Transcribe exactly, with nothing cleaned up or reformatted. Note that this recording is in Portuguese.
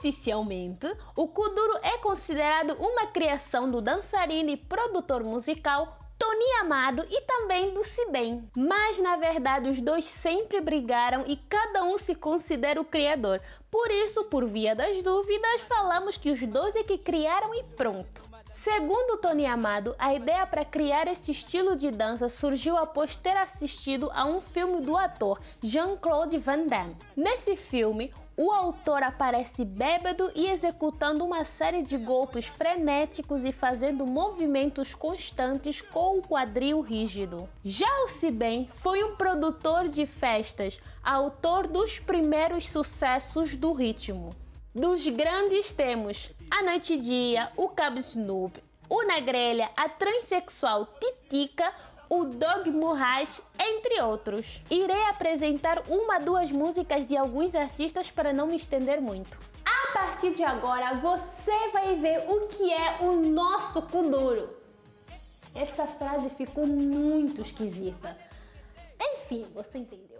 Oficialmente, o Kuduro é considerado uma criação do dançarino e produtor musical Tony Amado e também do C-Bem. Mas na verdade os dois sempre brigaram e cada um se considera o criador. Por isso, por via das dúvidas, falamos que os dois é que criaram e pronto. Segundo Tony Amado, a ideia para criar esse estilo de dança surgiu após ter assistido a um filme do ator Jean-Claude Van Damme. Nesse filme, o autor aparece bêbado e executando uma série de golpes frenéticos e fazendo movimentos constantes com o quadril rígido. Já o C-Bem foi um produtor de festas, autor dos primeiros sucessos do ritmo. Dos grandes temos A Noite Dia, o Cabo Snoop, o Na Grelha, a transexual Titica, o Dog Murrash, entre outros. Irei apresentar uma duas músicas de alguns artistas para não me estender muito. A partir de agora você vai ver o que é o nosso Kuduro. Essa frase ficou muito esquisita. Enfim, você entendeu.